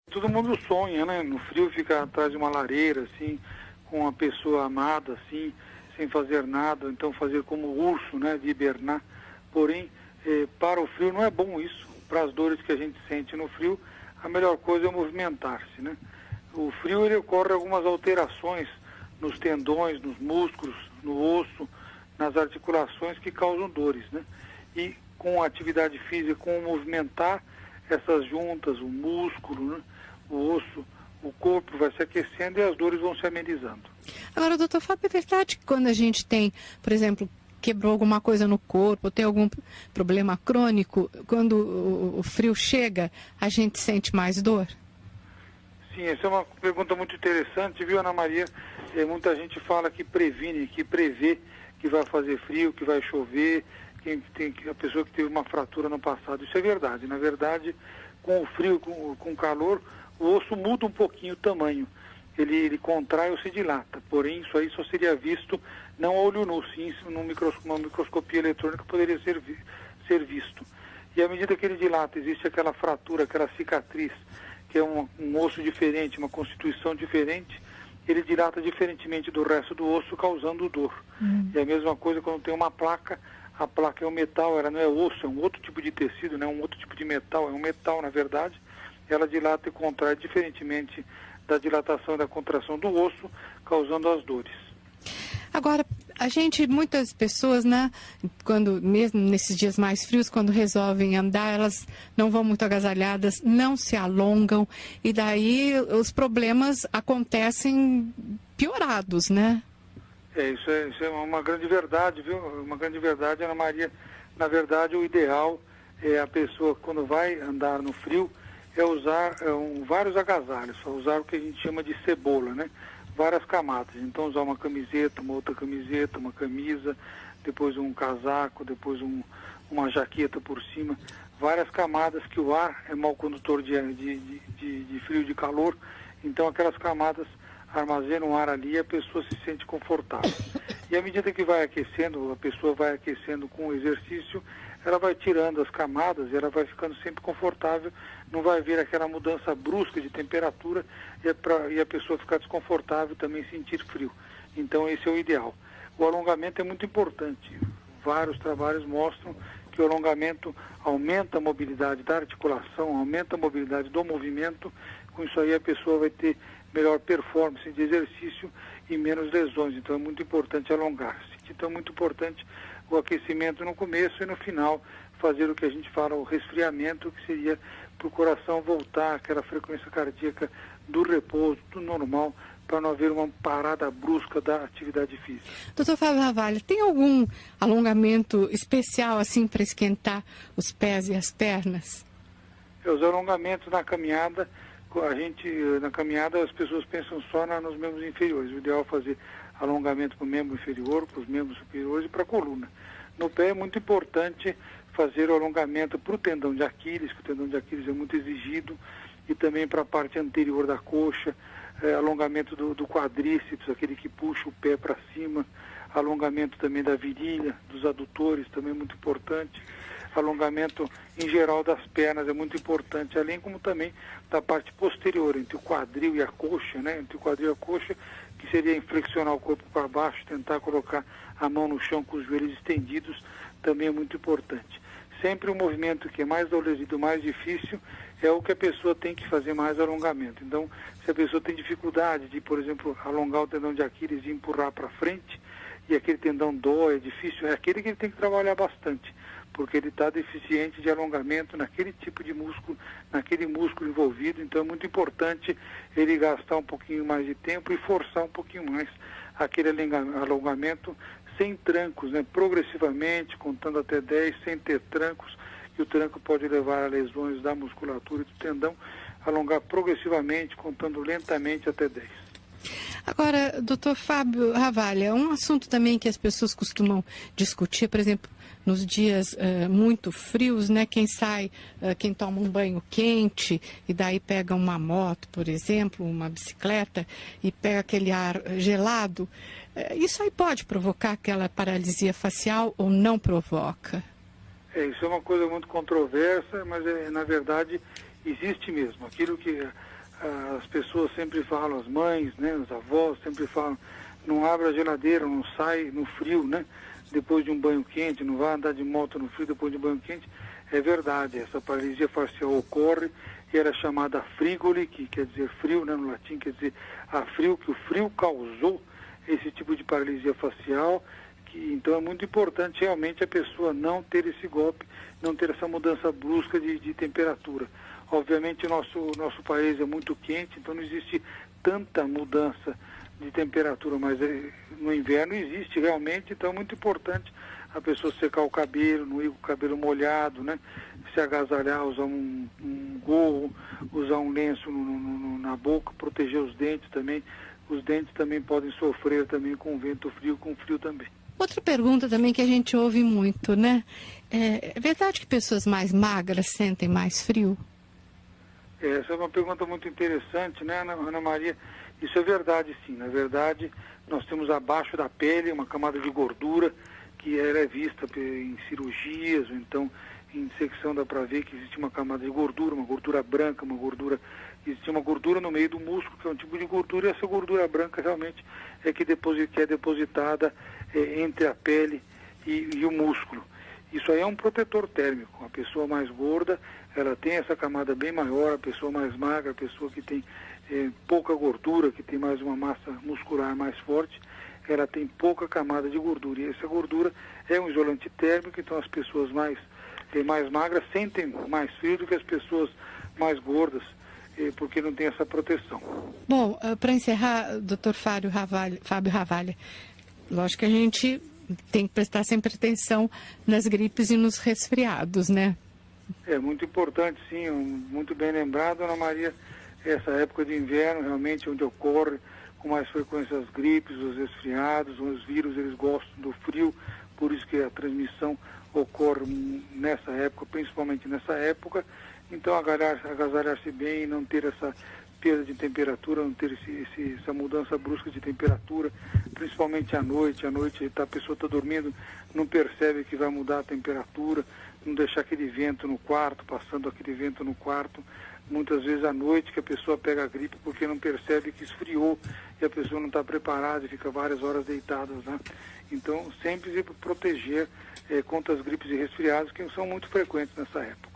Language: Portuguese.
Todo mundo sonha, né? No frio ficar atrás de uma lareira, assim, com uma pessoa amada, assim, sem fazer nada, então fazer como o urso, né? De hibernar. Porém, para o frio não é bom isso. Para as dores que a gente sente no frio, a melhor coisa é movimentar-se, né? O frio, ele ocorre algumas alterações nos tendões, nos músculos, no osso, nas articulações que causam dores, né? E com a atividade física, com o movimentar essas juntas, o músculo, né? O osso, o corpo vai se aquecendo e as dores vão se amenizando. Agora, doutor Fábio, é verdade que quando a gente tem, por exemplo, quebrou alguma coisa no corpo, ou tem algum problema crônico, quando o frio chega, a gente sente mais dor? Sim, essa é uma pergunta muito interessante, viu, Ana Maria? Muita gente fala que previne, que prevê que vai fazer frio, que vai chover, a pessoa que teve uma fratura no passado. Isso é verdade. Na verdade, com o frio, com o calor, o osso muda um pouquinho o tamanho. Ele contrai ou se dilata. Porém, isso aí só seria visto não a olho nu, sim, numa microscopia eletrônica poderia ser visto. E à medida que ele dilata, existe aquela fratura, aquela cicatriz, que é um osso diferente, uma constituição diferente, ele dilata diferentemente do resto do osso, causando dor. E a mesma coisa quando tem uma placa, a placa é um metal, ela não é osso, é um outro tipo de tecido, não é um outro tipo de metal, é um metal, na verdade, ela dilata e contrai diferentemente da dilatação e da contração do osso, causando as dores. Agora, muitas pessoas, né, quando, mesmo nesses dias mais frios, quando resolvem andar, elas não vão muito agasalhadas, não se alongam, e daí os problemas acontecem piorados, né? Isso é uma grande verdade, viu? Uma grande verdade, Ana Maria. Na verdade, o ideal é a pessoa, quando vai andar no frio, é usar vários agasalhos, usar o que a gente chama de cebola, né? Várias camadas. Então, usar uma camiseta, uma outra camiseta, uma camisa, depois um casaco, depois uma jaqueta por cima. Várias camadas, que o ar é mau condutor de frio e de calor. Então, aquelas camadas armazenam o ar ali e a pessoa se sente confortável. E à medida que vai aquecendo, a pessoa vai aquecendo com o exercício, ela vai tirando as camadas e ela vai ficando sempre confortável, não vai haver aquela mudança brusca de temperatura e a pessoa ficar desconfortável e também sentir frio. Então esse é o ideal. O alongamento é muito importante. Vários trabalhos mostram que o alongamento aumenta a mobilidade da articulação, aumenta a mobilidade do movimento. Com isso aí a pessoa vai ter melhor performance de exercício e menos lesões. Então é muito importante alongar-se. Então é muito importante o aquecimento no começo e no final fazer o que a gente fala, o resfriamento, que seria para o coração voltar àquela frequência cardíaca do repouso, do normal, para não haver uma parada brusca da atividade física. Doutor Fábio Ravalho, tem algum alongamento especial assim para esquentar os pés e as pernas? Os alongamentos na caminhada, na caminhada as pessoas pensam só nos membros inferiores. O ideal é fazer alongamento para o membro inferior, para os membros superiores e para a coluna. No pé é muito importante fazer o alongamento para o tendão de Aquiles, que o tendão de Aquiles é muito exigido, e também para a parte anterior da coxa, alongamento do quadríceps, aquele que puxa o pé para cima, alongamento também da virilha, dos adutores, também é muito importante. Alongamento em geral das pernas é muito importante, além como também da parte posterior, entre o quadril e a coxa, né? Entre o quadril e a coxa, que seria inflexionar o corpo para baixo, tentar colocar a mão no chão com os joelhos estendidos, também é muito importante. Sempre o movimento que é mais dolorido, mais difícil, é o que a pessoa tem que fazer mais alongamento. Então, se a pessoa tem dificuldade de, por exemplo, alongar o tendão de Aquiles e empurrar para frente, e aquele tendão dói, é difícil, é aquele que ele tem que trabalhar bastante, porque ele está deficiente de alongamento naquele tipo de músculo, naquele músculo envolvido. Então é muito importante ele gastar um pouquinho mais de tempo e forçar um pouquinho mais aquele alongamento sem trancos, né? Progressivamente, contando até 10, sem ter trancos, que o tranco pode levar a lesões da musculatura e do tendão. Alongar progressivamente, contando lentamente até 10. Agora, doutor Fábio Ravalho, um assunto também que as pessoas costumam discutir, por exemplo, nos dias muito frios, né? Quem toma um banho quente e daí pega uma moto, por exemplo, uma bicicleta e pega aquele ar gelado, isso aí pode provocar aquela paralisia facial ou não provoca? Isso é uma coisa muito controversa, mas na verdade existe mesmo. Aquilo que as pessoas sempre falam, as mães, né, os avós sempre falam, não abre a geladeira, não sai no frio, né, depois de um banho quente, não vai andar de moto no frio depois de um banho quente. É verdade, essa paralisia facial ocorre, e era chamada frigoli, que quer dizer frio, né, no latim quer dizer a frio, que o frio causou esse tipo de paralisia facial, que então é muito importante realmente a pessoa não ter esse golpe, não ter essa mudança brusca de temperatura. Obviamente nosso país é muito quente, então não existe tanta mudança de temperatura, mas no inverno existe realmente, então é muito importante a pessoa secar o cabelo, não ir com o cabelo molhado, né? Se agasalhar, usar um gorro, usar um lenço na boca, proteger os dentes também. Os dentes também podem sofrer também com vento frio, com frio também. Outra pergunta também que a gente ouve muito, né? É verdade que pessoas mais magras sentem mais frio? Essa é uma pergunta muito interessante, né, Ana Maria? Isso é verdade, sim. Na verdade, nós temos abaixo da pele uma camada de gordura que ela é vista em cirurgias, ou então em dissecção dá para ver que existe uma camada de gordura, uma gordura branca, existe uma gordura no meio do músculo, que é um tipo de gordura, e essa gordura branca realmente é que é depositada entre a pele e o músculo. Isso aí é um protetor térmico. A pessoa mais gorda, ela tem essa camada bem maior, a pessoa mais magra, a pessoa que tem pouca gordura, que tem mais uma massa muscular mais forte, ela tem pouca camada de gordura. E essa gordura é um isolante térmico, então as pessoas mais magras sentem mais frio do que as pessoas mais gordas, porque não tem essa proteção. Bom, para encerrar, doutor Fábio Ravalha, lógico que a gente tem que prestar sempre atenção nas gripes e nos resfriados, né? É muito importante, sim, muito bem lembrado, Ana Maria, essa época de inverno realmente onde ocorre com mais frequência as gripes, os resfriados, os vírus, eles gostam do frio, por isso que a transmissão ocorre nessa época, principalmente nessa época. Então agasalhar-se bem, não ter essa perda de temperatura, não ter essa mudança brusca de temperatura, principalmente à noite a pessoa está dormindo, não percebe que vai mudar a temperatura, não deixar aquele vento no quarto, passando aquele vento no quarto, muitas vezes à noite que a pessoa pega a gripe porque não percebe que esfriou e a pessoa não está preparada e fica várias horas deitada, né? Então sempre se proteger contra as gripes e resfriados que são muito frequentes nessa época.